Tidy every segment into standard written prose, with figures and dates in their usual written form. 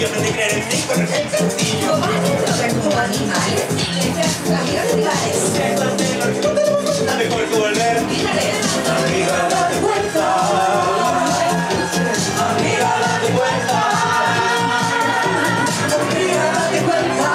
yo aprendí a creer en ti, pero es sencillo. Como animales, amigos rivales. No tenemos nada mejor que volver. Amiga, date cuenta. Amiga, date cuenta. Amiga, date cuenta.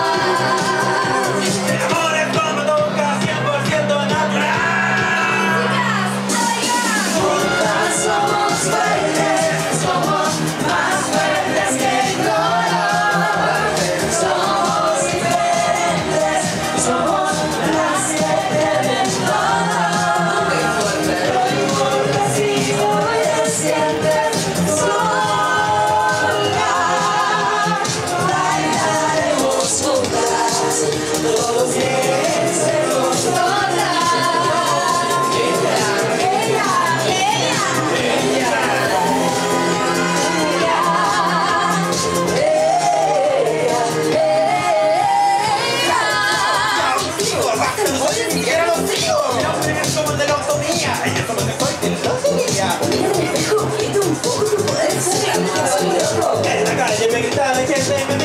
El amor es como toca, 100% natural. Juntas somos fuertes, somos más fuertes que el dolor. Somos diferentes, somos las que tienen todo. Pero no importa si hoy te sientes sola. Bailaremos juntas, todos quieren ser controladas. Somos de la autonomía. Ellos somos de la autonomía. Mira el espejo, quita un poco tu poder. En la calle me gritaban que se me